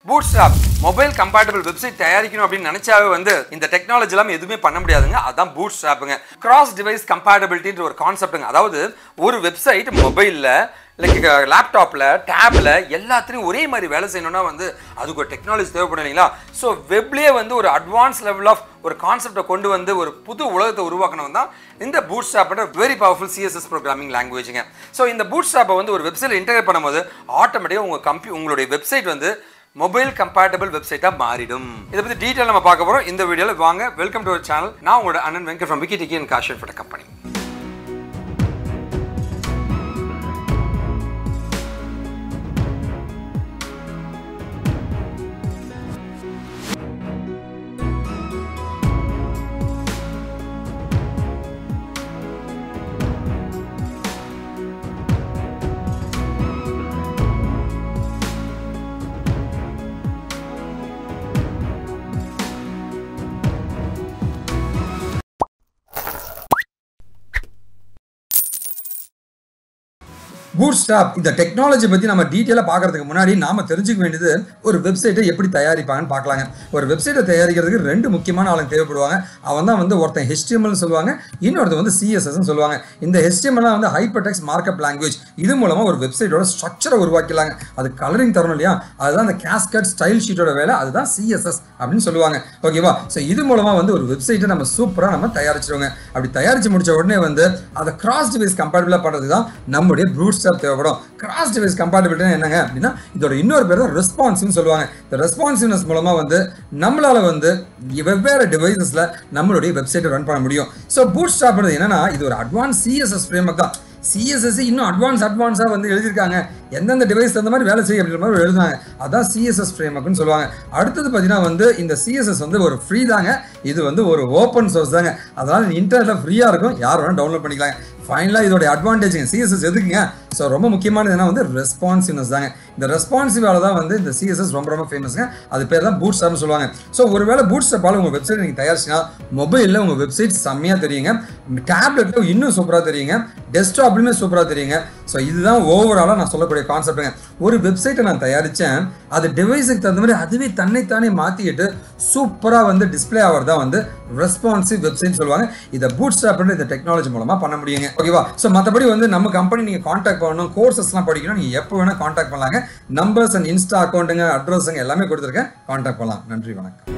Bootstrap mobile compatible website தயாரிக்கணும் அப்படினு நினைச்சாவே வந்து இந்த டெக்னாலஜி எல்லாம் எதுவுமே பண்ண முடியாதுங்க. அதான் Bootstrapங்க. Cross device compatibility ன்ற ஒரு கான்செப்ட்ங்க. அதாவது ஒரு வெப்சைட் மொபைல்ல லைக் லேப்டாப்ல டேப்ல எல்லாத்துலயும் ஒரே மாதிரி வேலை செய்யணும்னா வந்து அதுக்கு ஒரு டெக்னாலஜி தேவைப்படும் இல்லைங்களா? ஸோ வெப்லேயே வந்து ஒரு அட்வான்ஸ் லெவல் ஆஃப் ஒரு கான்செப்டை கொண்டு வந்து ஒரு புது உலகத்தை உருவாக்கணும் தான் இந்த பூட்ஸ்ட்ராப்ன்ற வெரி பவர்ஃபுல் சிஎஸ்எஸ் ப்ரோக்ராமிங் லாங்குவேஜுங்க. ஸோ இந்த பூட்ஸ்ட்ராப்பை வந்து ஒரு வெப்சைட்டில் இன்டெகிரேட் பண்ணும்போது ஆட்டோமேட்டிக்காக உங்களுடைய வெப்சைட் வந்து மொபைல் கம்பேட்டபிள் வெப்சைட்டா மாறிடும். இதை பத்தி டீடைல் நம்ம பார்க்க போறோம் இந்த வீடியோல. வாங்க, வெல்கம் டு அவர் சேனல். நான் உங்களோட அண்ணன் Venkat from KaaShiv InfoTech Contact. Bootstrap இந்த டெக்னாலஜி பத்தி நம்ம டீடைலா பார்க்கிறதுக்கு முன்னாடி நாம தெரிஞ்சுக்க வேண்டியது ஒரு வெப்சைட்டை எப்படி தயாரிப்பாங்கன்னு பார்க்கலாங்க. ஒரு வெப்சைட்டை தயாரிக்கிறதுக்கு ரெண்டு முக்கியமான ஆளுங்க தேவைப்படுவாங்க. அவன் தான் வந்து ஒருத்தன் HTML சொல்லுவாங்க, இன்னொருத்தர் வந்து CSS சொல்லுவாங்க. இந்த HTML வந்து ஹைப்பர்டெக்ஸ்ட் மார்க்அப் லாங்குவேஜ். இது மூலமா ஒரு வெப்சைட்டோட ஸ்ட்ரக்சரை உருவாக்கிடலாங்க. அது கலரிங் தரணும் இல்லையா? அதுதான் அந்த கேஸ்கட் ஸ்டைல் ஷீட்டோட வேலை. அதுதான் CSS அப்படின்னு சொல்லுவாங்க. ஓகேவா? ஸோ இது மூலமா வந்து ஒரு வெப்சைட்டை நம்ம சூப்பரா நம்ம தயாரிச்சிருவோங்க. அப்படி தயாரிச்சு முடிச்ச உடனே வந்து அதை கிராஸ் டிவைஸ் கம்பேட்டபிளா பண்றது தான் நம்முடைய Bootstrap தேவைப்படும். கிராஸ் டிவைஸ் கம்பேட்டபிலிட்டி என்னங்க அப்படின்னா இதோட இன்னொரு பேர் தான் ரெஸ்பான்சிவ்னு சொல்லுவாங்க. இந்த ரெஸ்பான்சிவ்னஸ் மூலமா வந்து நம்மளால வந்து வெவ்வேறு டிவைசஸ்ல நம்மளுடைய வெப்சைட்டை ரன் பண்ண முடியும். ஸோ Bootstrap என்னன்னா இது ஒரு அட்வான்ஸ் CSS ஃப்ரேம்வொர்க் தான். CSS இன்னும் அட்வான்ஸா வந்து எழுதியிருக்காங்க. எந்தெந்த டிவைஸ் தகுந்த மாதிரி வேலை செய்ய அப்படின்ற மாதிரி எழுதுனாங்க. அதான் CSS ஃப்ரேம்வொர்க்னு சொல்லுவாங்க. அடுத்தது பார்த்தீங்கன்னா வந்து இந்த CSS வந்து ஒரு ஃப்ரீ தாங்க. இது வந்து ஒரு ஓப்பன் சோர்ஸ் தாங்க. அதனால இன்டர்நெட்ல ஃப்ரீயா இருக்கும், யார் வேணா டவுன்லோட் பண்ணிக்கலாம். ஃபைனலாக இதோட அட்வான்டேஜுங்க CSS எதுக்குங்க? ஸோ ரொம்ப முக்கியமானது என்ன வந்து ரெஸ்பான்சிவ்னஸ் தாங்க. இந்த ரெஸ்பான்சிவால தான் வந்து இந்த CSS ரொம்ப ஃபேமஸ்ங்க. அது பேர் தான் Bootstrapனு சொல்லுவாங்க. ஸோ ஒருவேளை Bootstrapல உங்கள் வெப்சைட் நீங்கள் தயாரிச்சிங்கன்னா மொபைலில் உங்கள் வெப்சைட் செம்மையாக தெரியுங்க, டேப்லெட்ல இன்னும் சூப்பராக தெரியுங்க, டெஸ்க்டாப்லையுமே சூப்பராக தெரியுங்க. ஸோ இதுதான் ஓவராலாக நான் சொல்லக்கூடிய கான்செப்ட்டுங்க. ஒரு வெப்சைட்டை நான் தயாரித்தேன், அது டிவைஸுக்கு தகுந்த மாதிரி அதுவே தன்னைத்தானே மாற்றிக்கிட்டு சூப்பராக வந்து டிஸ்பிளே ஆகிறதா வந்து ரெஸ்பான்சிவ் வெப்சைட் சொல்லுவாங்க. இதை Bootstrap இந்த டெக்னாலஜி மூலமாக பண்ண முடியுங்க. ஓகேவா? ஸோ மற்றபடி வந்து நம்ம கம்பெனி நீங்கள் காண்டாக்ட் பண்ணணும், கோர்சஸ்லாம் படிக்கணும், நீங்கள் எப்போ வேணால் காண்டாக்ட் பண்ணலாங்க. நம்பர்ஸ் அண்ட் இன்ஸ்டா அக்கௌண்ட்டுங்க, அட்ரஸுங்க எல்லாமே கொடுத்துருக்கேன். காண்டாக்ட் பண்ணலாம். நன்றி, வணக்கம்.